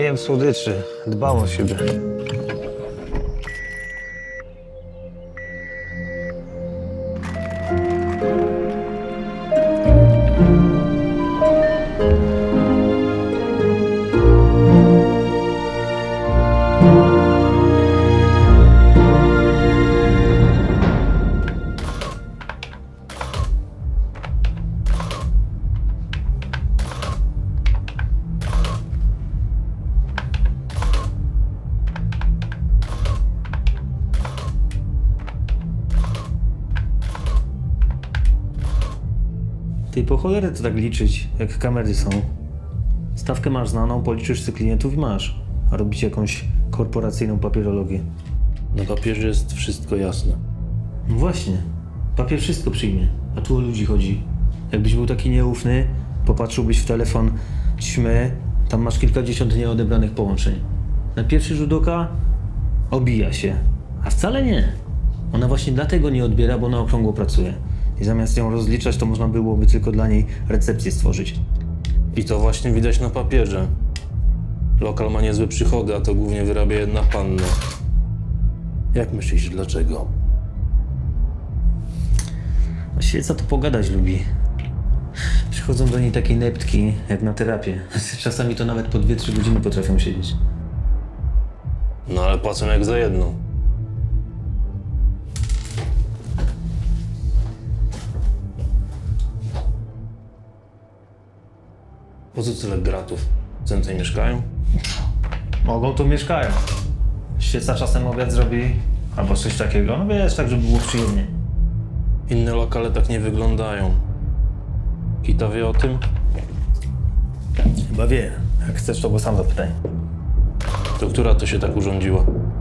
jem słodyczy. Dbam o siebie. Ty po cholerę to tak liczyć, jak kamery są. Stawkę masz znaną, policzysz sobie klientów i masz. A robić jakąś korporacyjną papierologię. Na papierze jest wszystko jasne. No właśnie, papier wszystko przyjmie, a tu o ludzi chodzi. Jakbyś był taki nieufny, popatrzyłbyś w telefon ćmy, tam masz kilkadziesiąt nieodebranych połączeń. Na pierwszy rzut oka obija się, a wcale nie. Ona właśnie dlatego nie odbiera, bo na okrągło pracuje. I zamiast ją rozliczać, to można byłoby tylko dla niej recepcję stworzyć. I to właśnie widać na papierze. Lokal ma niezłe przychody, a to głównie wyrabia jedna panna. Jak myślisz, dlaczego? A świeca to pogadać lubi. Przychodzą do niej takie neptki, jak na terapię. Czasami to nawet po 2-3 godziny potrafią siedzieć. No ale płacą jak za jedną. Po co tyle gratów? Więcej mieszkają? Mogą, tu mieszkają. Świeca czasem obiad zrobi, albo coś takiego. No wiesz, tak, żeby było przyjemnie. Inne lokale tak nie wyglądają. Kita wie o tym? Chyba wie. Jak chcesz, to go sam zapytaj. To która to się tak urządziła?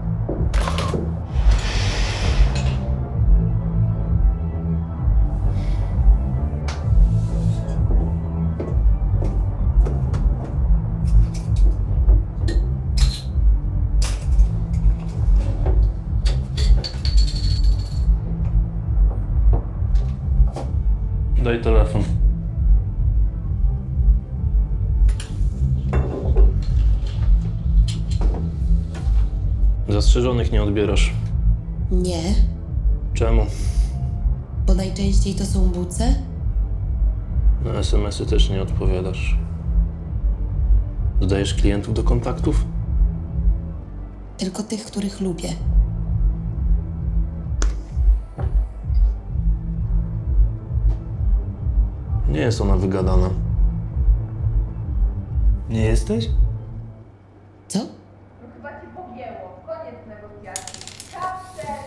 Daj telefon. Zastrzeżonych nie odbierasz. Nie, Czemu? bo najczęściej to są buce. Na SMS-y też nie odpowiadasz. Dodajesz klientów do kontaktów? Tylko tych, których lubię. Nie jest ona wygadana. Nie jesteś? Co? No chyba cię pogięło. Koniec negocjacji. Kapsel!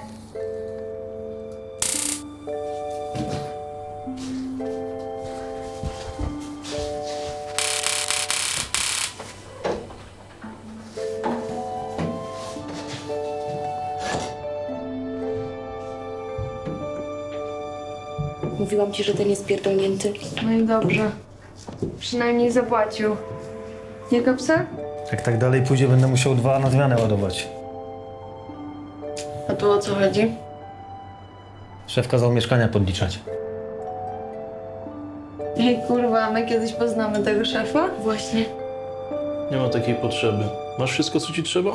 Mówiłam ci, że ten jest pierdolnięty. No i dobrze. Przynajmniej zapłacił. Nie kapsel? Jak tak dalej pójdzie, będę musiał 2 na zmianę ładować. A tu o co chodzi? Szef kazał mieszkania podliczać. Ej kurwa, my kiedyś poznamy tego szefa? Właśnie. Nie ma takiej potrzeby. Masz wszystko, co ci trzeba?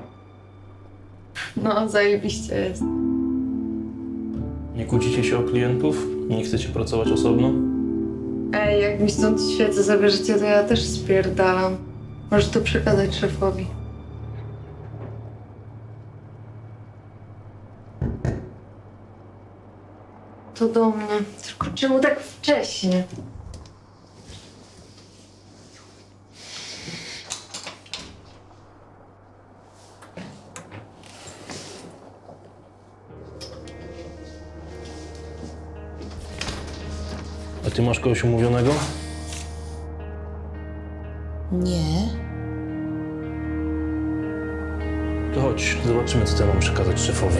No, zajebiście jest. Nie kłócicie się o klientów? Nie chcecie pracować osobno? Ej, jak mi stąd świecę zabierzecie, to ja też spierdalam. Możesz to przekazać szefowi. To do mnie. Tylko czemu tak wcześnie? A ty masz kogoś umówionego? Nie. To chodź, zobaczymy, co ja mam przekazać szefowi.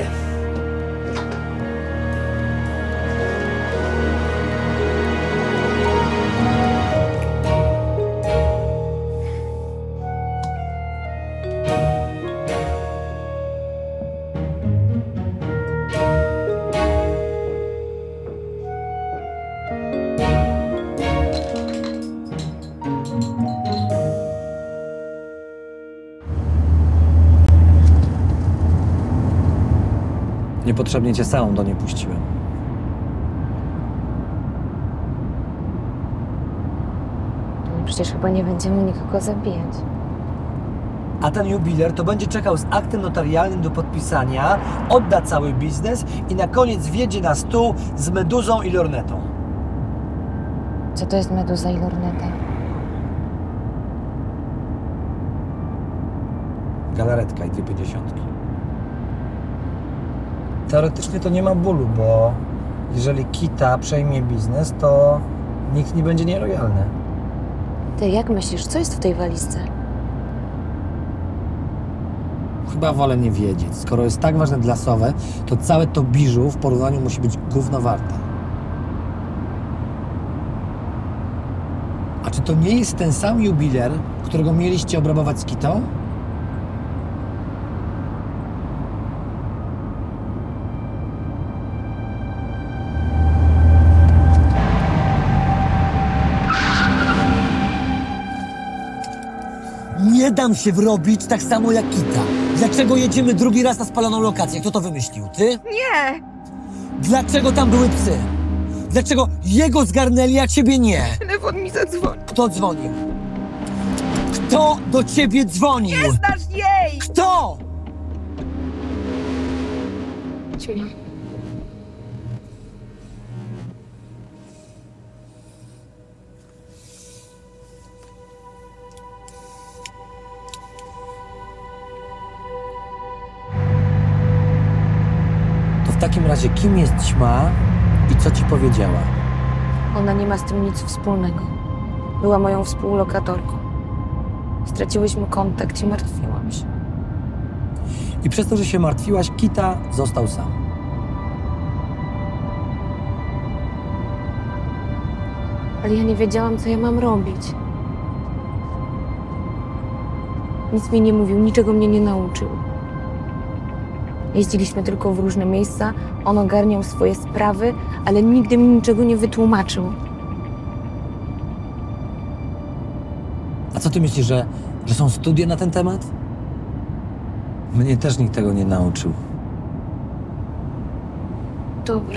Niepotrzebnie cię samą do niej puściłem. Przecież chyba nie będziemy nikogo zabijać. A ten jubiler to będzie czekał z aktem notarialnym do podpisania, odda cały biznes i na koniec wjedzie na stół z meduzą i lornetą. Co to jest meduza i lorneta? Galaretka i 250. Teoretycznie to nie ma bólu, bo jeżeli Kita przejmie biznes, to nikt nie będzie nielojalny. Ty, jak myślisz, co jest w tej walizce? Chyba wolę nie wiedzieć. Skoro jest tak ważne dla Sowy, to całe to biżu w porównaniu musi być gówno warte. A czy to nie jest ten sam jubiler, którego mieliście obrabować z Kitą? Nie dam się wrobić tak samo jak Kita. Dlaczego jedziemy drugi raz na spaloną lokację? Kto to wymyślił? Ty? Nie! Dlaczego tam były psy? Dlaczego jego zgarnęli, a ciebie nie? Telefon mi zadzwonił. Kto dzwonił? Kto do ciebie dzwonił? Nie znasz jej! Kto? Ciunia. To w takim razie kim jest ćma i co ci powiedziała? Ona nie ma z tym nic wspólnego. Była moją współlokatorką. Straciłyśmy kontakt i martwiłam się. I przez to, że się martwiłaś, Kita został sam. Ale ja nie wiedziałam, co ja mam robić. Nic mi nie mówił, niczego mnie nie nauczył. Jeździliśmy tylko w różne miejsca, on ogarniał swoje sprawy, ale nigdy mi niczego nie wytłumaczył. A co ty myślisz, że są studia na ten temat? Mnie też nikt tego nie nauczył. Dobra.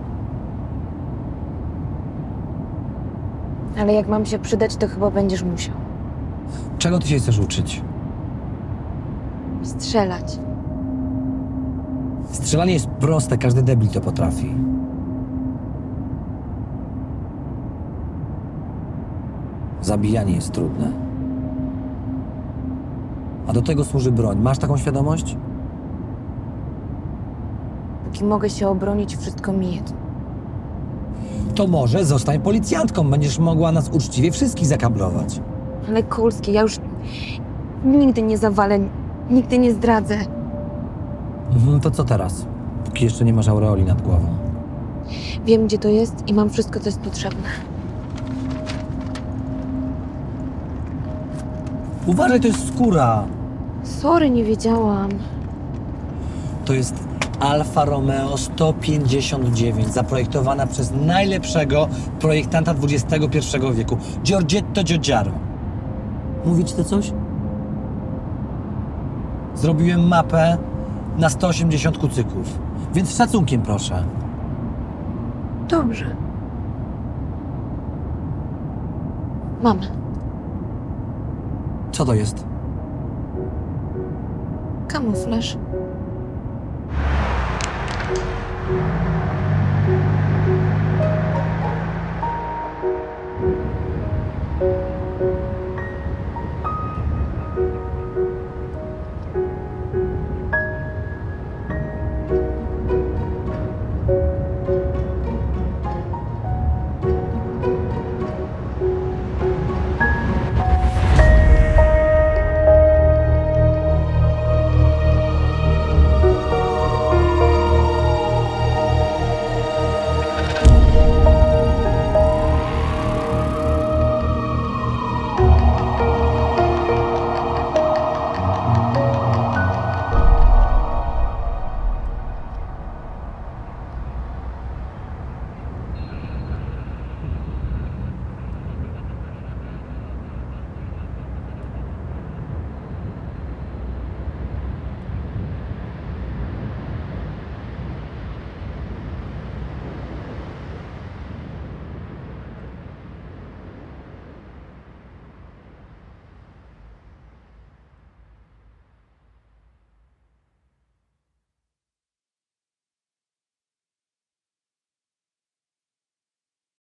Ale jak mam się przydać, to chyba będziesz musiał. Czego ty się chcesz uczyć? Strzelać. Strzelanie jest proste, każdy debil to potrafi. Zabijanie jest trudne. A do tego służy broń. Masz taką świadomość? Póki mogę się obronić, wszystko mi jedno. To może zostań policjantką. Będziesz mogła nas uczciwie wszystkich zakablować. Ale Kulski, ja już nigdy nie zawalę, nigdy nie zdradzę. To co teraz? Póki jeszcze nie masz aureoli nad głową. Wiem, gdzie to jest i mam wszystko, co jest potrzebne. Uważaj, to jest skóra. Sorry, nie wiedziałam. To jest Alfa Romeo 159, zaprojektowana przez najlepszego projektanta XXI wieku, Giorgetto Giugiaro. Mówi ci to coś? Zrobiłem mapę na 180 kucyków, więc z szacunkiem proszę. Dobrze. Mam. Co to jest? Kamuflaż.